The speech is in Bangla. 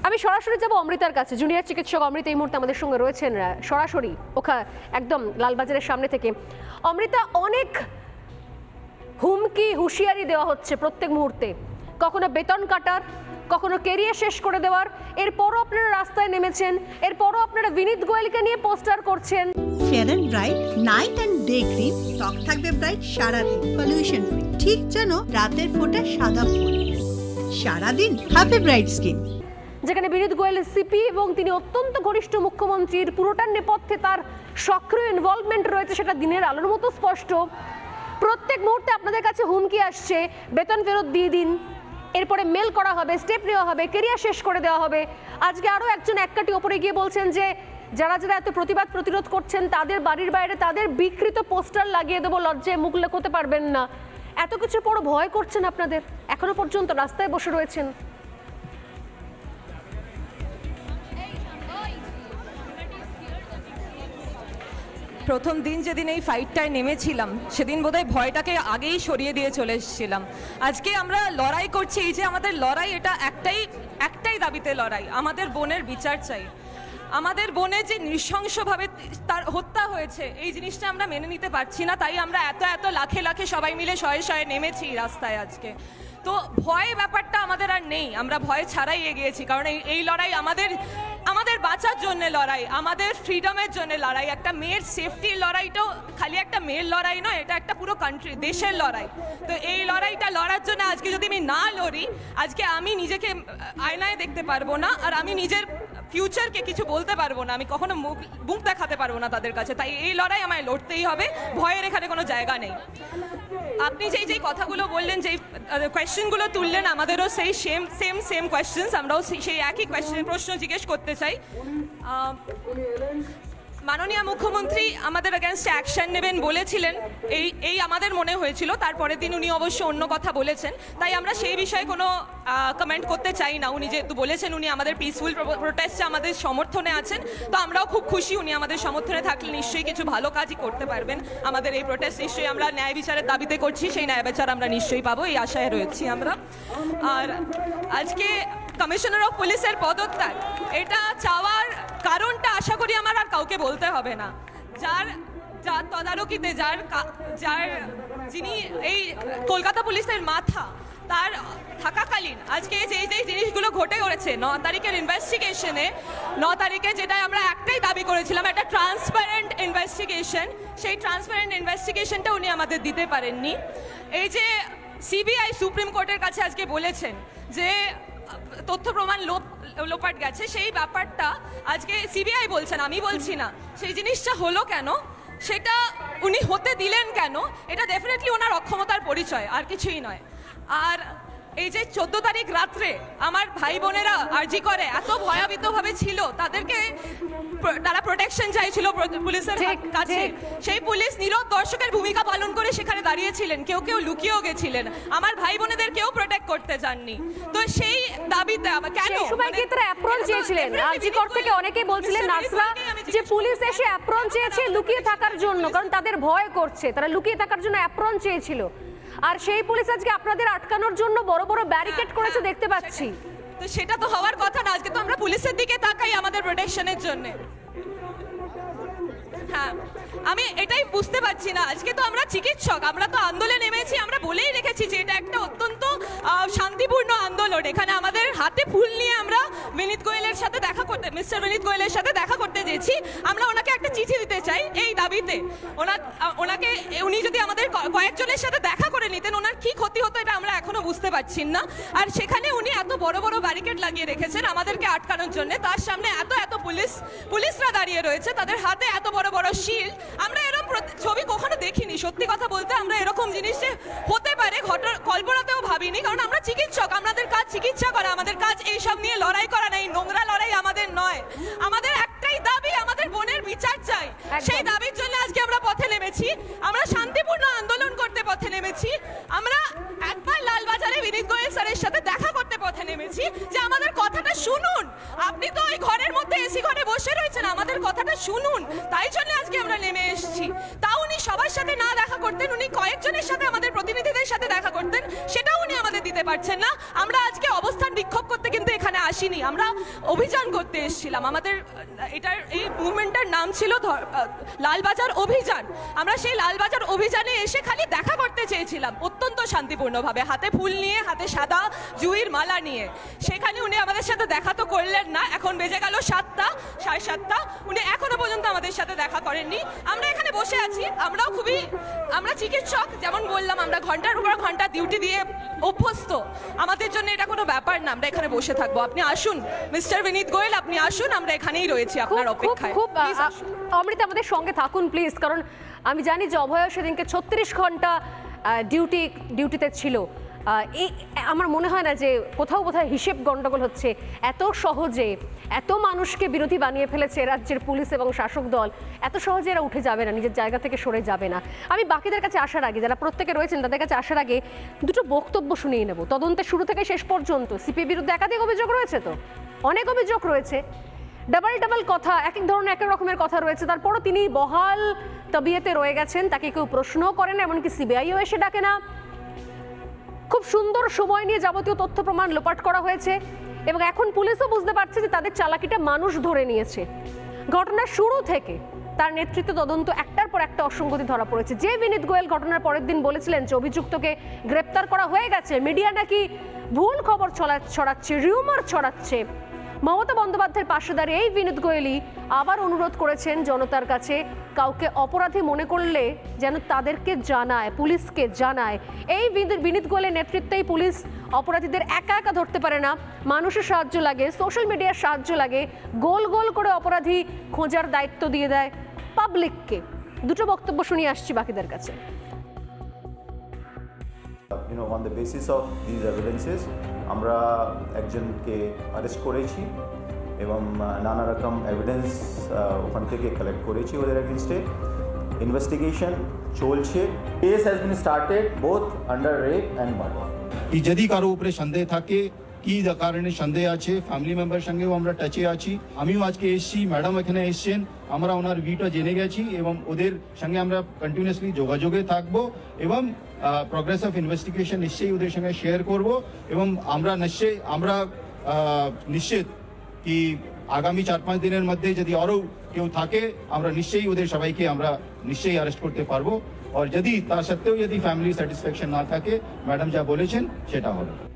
আমি সরাসরি যাব অমৃতার কাছে। জুনিয়র চিকিৎসক অমৃতা এই মুহূর্তে আমাদের সঙ্গে রয়েছেন সরাসরি একদম লালবাজারের সামনে থেকে। অমৃতা, অনেক হুমকি হুঁশিয়ারি দেওয়া হচ্ছে প্রত্যেক মুহূর্তে, কখনো বেতন কাটার, কখনো কেরিয়ার শেষ করে দেওয়ার। এরপরও আপনারা রাস্তায় নেমেছেন, এরপরও আপনারা বিনীত গোয়েলকে নিয়ে পোস্টার করছেন। Fair and bright night and day cream, ত্বক থাকবে ব্রাইট সারাদিন, পলিউশন ফ্রি, ঠিক যেন রাতের ফোঁটা সাদা ফুল। সারাদিন হ্যাপি ব্রাইট স্কিন। যেখানে বিনীত গোয়েল সিপি এবং তিনি অত্যন্ত ঘনিষ্ঠ মুখ্যমন্ত্রীর, পুরোটার নেপথ্যে তার সক্রিয় ইনভলভমেন্ট রয়েছে, সেটা দিনের আলোর মতো স্পষ্ট। প্রত্যেক মুহূর্তে আপনাদের কাছে হুমকি আসছে, বেতন ফেরত দিয়ে দিন, এরপরে মেল করা হবে, স্টেপ নেওয়া হবে, কেরিয়ার শেষ করে দেওয়া হবে। আজকে আরও একজন এক কাঠি ওপরে গিয়ে বলছেন যে যারা যারা এত প্রতিবাদ প্রতিরোধ করছেন তাদের বাড়ির বাইরে তাদের বিকৃত পোস্টার লাগিয়ে দেবো, লজ্জায় মুখ লুকোতে পারবেন না। এত কিছু পর ভয় করছেন আপনাদের, এখনো পর্যন্ত রাস্তায় বসে রয়েছেন। প্রথম দিন যেদিন এই ফাইটটায় নেমেছিলাম সেদিন বোধহয় ভয়টাকে আগেই সরিয়ে দিয়ে চলে এসেছিলাম। আজকে আমরা লড়াই করছি, এই যে আমাদের লড়াই, এটা একটাই দাবিতে লড়াই, আমাদের বোনের বিচার চাই। আমাদের বোনের যে নৃশংসভাবে তার হত্যা হয়েছে, এই জিনিসটা আমরা মেনে নিতে পারছি না, তাই আমরা এত লাখে লাখে সবাই মিলে শয়ে শয়ে নেমেছি রাস্তায় আজকে। তো ভয় ব্যাপারটা আমাদের আর নেই, আমরা ভয় ছাড়াই এগিয়েছি, কারণ এই লড়াই আমাদের বাঁচার জন্য লড়াই, আমাদের ফ্রিডমের জন্য লড়াই। একটা মেয়ের সেফটির লড়াইটাও খালি একটা মেয়ের লড়াই নয়, এটা একটা পুরো কান্ট্রি, দেশের লড়াই। তো এই লড়াইটা লড়ার জন্য আজকে যদি আমি না লড়ি, আজকে আমি নিজেকে আয়নায় দেখতে পারবো না, আর আমি নিজের ফিউচারকে কিছু বলতে পারবো না, আমি কখনো মুখ দেখাতে পারবো না তাদের কাছে। তাই এই লড়াই আমায় লড়তেই হবে, ভয়ের এখানে কোনো জায়গা নেই। আপনি যেই কথাগুলো বললেন, যেই কোয়েশ্চেনগুলো তুললেন, আমাদেরও সেই সেম কোয়েশ্চেন্স, আমরাও সেই একই প্রশ্ন জিজ্ঞেস করতে চাই। মাননীয় মুখ্যমন্ত্রী আমাদের এগেনস্টে অ্যাকশন নেবেন বলেছিলেন, এই আমাদের মনে হয়েছিল। তারপরের দিন উনি অবশ্য অন্য কথা বলেছেন, তাই আমরা সেই বিষয়ে কোনো কমেন্ট করতে চাই না। উনি যেহেতু বলেছেন উনি আমাদের পিসফুল প্রোটেস্টে আমাদের সমর্থনে আছেন, তো আমরাও খুব খুশি। উনি আমাদের সমর্থনে থাকলে নিশ্চয়ই কিছু ভালো কাজই করতে পারবেন। আমাদের এই প্রোটেস্ট নিশ্চয়ই আমরা ন্যায় বিচারের দাবিতে করছি, সেই ন্যায় বিচার আমরা নিশ্চয়ই পাবো, এই আশায় রয়েছি আমরা। আর আজকে কমিশনার অফ পুলিশের পদত্যাগ, এটা চাওয়ার কারণটা আশা করি আমার আর কাউকে বলতে হবে না। যার তদারকিতে যিনি এই কলকাতা পুলিশের মাথা, তার থাকাকালীন আজকে যে জিনিসগুলো ঘটে গেছে 9 তারিখের ইনভেস্টিগেশনে, 9 তারিখে যেটা আমরা একটাই দাবি করেছিলাম, একটা ট্রান্সপারেন্ট ইনভেস্টিগেশন, সেই ট্রান্সপারেন্ট ইনভেস্টিগেশনটা উনি আমাদের দিতে পারেননি। এই যে সিবিআই সুপ্রিম কোর্টের কাছে আজকে বলেছেন যে তথ্য প্রমাণ লোপাট গেছে, সেই ব্যাপারটা আজকে সিবিআই বলছেন, আমি বলছি না। সেই জিনিসটা হলো কেন, সেটা উনি হতে দিলেন কেন, এটা ডেফিনেটলি ওনার অক্ষমতার পরিচয়, আর কিছুই নয়। আর এই যে 14 তারিখ রাত্রে আমার ভাই বোনেরা আরজি করে এত ভয়াবিতভাবে ছিল, তারা প্রোটেকশন চাইছিল পুলিশের কাছে, সেই পুলিশ নীরব দর্শকের ভূমিকা পালন করে সেখানে দাঁড়িয়েছিলেন, কেউ লুকিয়েও গেছিলেন, আমার ভাই বোনেদের কেউ প্রোটেক্ট করতে চাননি। তো সেই দাবিতে কেন সেই সময় কি তারা অ্যাপ্রন চেয়েছিলেন? আরজি কর থেকে অনেকেই বলছিলেন নার্সরা যে পুলিশ এসে অ্যাপ্রন চেয়েছে লুকিয়ে থাকার জন্য, কারণ তাদের ভয় করছে, তারা লুকিয়ে থাকার জন্য অ্যাপ্রন চেয়েছিল। আর সেই পুলিশ আজকে আপনাদের আটকানোর জন্য বড় বড় ব্যারিকেড করেছে দেখতে পাচ্ছি। তো সেটা তো হওয়ার কথা না, আজকে তো আমরা পুলিশের দিকে তাকাই আমাদের প্রোটেকশনের জন্য। হ্যাঁ, আমি এটাই বুঝতে পারছি না। আজকে তো আমরা চিকিৎসক, আমরা তো আন্দোলনে নেমেছি, আমরা বলেই রেখেছি যে এটা একটা অত্যন্ত শান্তিপূর্ণ আন্দোলন। এখানে আমাদের হাতে ফুল নিয়ে আমরা বিনীত গোয়েলের সাথে মিস্টার বিনীত গোয়েলের সাথে দেখা করতে চেয়েছি। আমরা ওনাকে একটা চিঠি দিতে চাই এই দাবিতে। উনি যদি আমাদের কয়েকজনের সাথে দেখা করে নিতেন, ওনার কি ক্ষতি হতো এটা আমরা এখনো বুঝতে পারছি না। আর সেখানে উনি এত বড় বড় ব্যারিকেড লাগিয়ে রেখেছেন আমাদেরকে আটকানোর জন্য, তার সামনে এত পুলিশরা দাঁড়িয়ে রয়েছে, তাদের হাতে এত বড় বড় শিল। আমরা এরকম ছবি কখনো দেখিনি, সত্যি কথা বলতে আমরা এরকম জিনিস হতে পারে কল্পনাতেও ভাবিনি। কারণ আমরা চিকিৎসক, আমাদের কাজ চিকিৎসা করা, আমাদের কাজ এইসব নিয়ে লড়াই করা নেই, নোংরা লড়াই আমাদের নয়। আমাদের একটাই দাবি, আমাদের বোনের বিচার চাই। সেই দাবির জন্য আজকে আমরা পথে নেমেছি, আমরা শান্তিপূর্ণ আন্দোলন করতে পথে নেমেছি। আমরা একবার লালবাজারে বিনীত গোয়েল স্যারের সাথে দেখা করতে পথে নেমেছি যে আমাদের কথাটা শুনুন। আপনি তো ওই ঘরের মধ্যে এসি ঘরে বসে রয়েছেন, আমাদের কথাটা শুনুন। তাই জন্য আজকে আমরা নেমে এসেছি। তাও উনি সবার সাথে না দেখা করতেন, উনি কয়েকজনের সাথে, আমাদের প্রতিনিধিদের সাথে দেখা করতেন, সেটাও উনি আমাদের দিতে পারছেন না। আমরা আজকে অবস্থান বিক্ষোভ করতে কিন্তু এখানে এখানে আসিনি, আমরা অভিযান করতে এসেছিলাম। আমাদের এটার এই মুভমেন্টের নাম ছিল লালবাজার অভিযান। আমরা সেই লালবাজার অভিযানে এসে খালি দেখা করতে চেয়েছিলাম অত্যন্ত শান্তিপূর্ণভাবে, হাতে ফুল নিয়ে, হাতে সাদা জুঁইয়ের মালা নিয়ে। সেখানে উনি আমাদের সাথে দেখা তো করলেন না। এখন বেজে গেল 7টা, 7:30, উনি এখনো পর্যন্ত আমাদের সাথে দেখা করেননি। আমরা এখানে বসে আছি, আমরা চিকিৎসক, যেমন বললাম আমরা ঘন্টার উপর ঘন্টা ডিউটি দিয়ে অভ্যস্ত। আমাদের জন্য এটা কোনো ব্যাপার না, আমরা এখানে বসে থাকবো। আপনি আসুন মিস্টার বিনীত গোয়েল, আপনি আসুন, আমরা এখানেই রয়েছি আপনার অপেক্ষায়। খুব অমৃতা আমাদের সঙ্গে থাকুন প্লিজ, কারণ আমি জানি যে অভয় সেদিনকে 36 ঘন্টা ডিউটিতে ছিল। আমার মনে হয় না যে কোথাও হিসেব গন্ডগোল হচ্ছে। এত সহজে এত মানুষকে বিরোধী বানিয়ে ফেলেছে রাজ্যের পুলিশ এবং শাসক দল, এত সহজে এরা উঠে যাবে না, নিজের জায়গা থেকে সরে যাবে না। আমি বাকিদের কাছে আসার আগে, যারা প্রত্যেকে রয়েছেন তাদের কাছে আসার আগে দুটো বক্তব্য শুনিয়ে নেব। তদন্তের শুরু থেকে শেষ পর্যন্ত সিপির বিরুদ্ধে একাধিক অভিযোগ রয়েছে, তো অনেক অভিযোগ রয়েছে, ডাবল কথা, এক এক ধরনের এক এক রকমের কথা রয়েছে। তারপরও তিনি বহাল তবিয়তে রয়ে গেছেন, তাকে কেউ প্রশ্নও করে না, এমনকি সিবিআইও এসে ডাকে না। খুব সুন্দর সময় নিয়ে যাবতীয় তথ্য প্রমাণ লোপাট করা হয়েছে এবং এখন পুলিশও বুঝতে পারছে যে তাদের চালাকিটা মানুষ ধরে নিয়েছে। ঘটনার শুরু থেকে তার নেতৃত্বে তদন্ত একটার পর একটা অসঙ্গতি ধরা পড়েছে। যে বিনীত গোয়েল ঘটনার পরের দিন বলেছিলেন যে অভিযুক্তকে গ্রেপ্তার করা হয়ে গেছে, মিডিয়া নাকি ভুল খবর ছড়াচ্ছে, রিউমার ছড়াচ্ছে, মমতা বন্দ্যোপাধ্যায়ের পাশে দাঁড়িয়ে এই বিনীত গোয়েলই আবার অনুরোধ করেছেন জনতার কাছে, কাউকে অপরাধী মনে করলে যেন তাদেরকে জানায়, পুলিশকে জানায়। এই বিনীত গোয়েলের নেতৃত্বেই পুলিশ অপরাধীদের একা একা ধরতে পারে না, মানুষের সাহায্য লাগে, সোশ্যাল মিডিয়ার সাহায্য লাগে, গোল গোল করে অপরাধী খোঁজার দায়িত্ব দিয়ে দেয় পাবলিককে। দুটো বক্তব্য শুনিয়ে আসছি বাকিদের কাছে। On the basis of these evidences আমরা একজনকে অ্যারেস্ট করেছি এবং নানা রকম এভিডেন্স ওখান থেকে কালেক্ট করেছি ওদের এগেনস্টে। ইনভেস্টিগেশন চলছে। Case has been started both under rape and murder. যদি কারো উপরে সন্দেহ থাকে, কি কারণে সন্দেহ আছে, ফ্যামিলি মেম্বার সঙ্গেও আমরা টাচে আছি। আমিও আজকে এসেছি, ম্যাডাম এখানে এসছেন, আমরা ওনার ভিউটা জেনে গেছি এবং ওদের সঙ্গে আমরা কন্টিনিউয়াসলি যোগাযোগে থাকবো এবং প্রোগ্রেস অফ ইনভেস্টিগেশন নিশ্চয়ই ওদের সঙ্গে শেয়ার করব এবং আমরা নিশ্চিত কি আগামী 4-5 দিনের মধ্যে যদি আরও কেউ থাকে আমরা নিশ্চয়ই ওদের সবাইকে আমরা নিশ্চয়ই অ্যারেস্ট করতে পারবো। আর যদি তা সত্ত্বেও যদি ফ্যামিলি স্যাটিসফ্যাকশন না থাকে, ম্যাডাম যা বলেছেন সেটা হবে।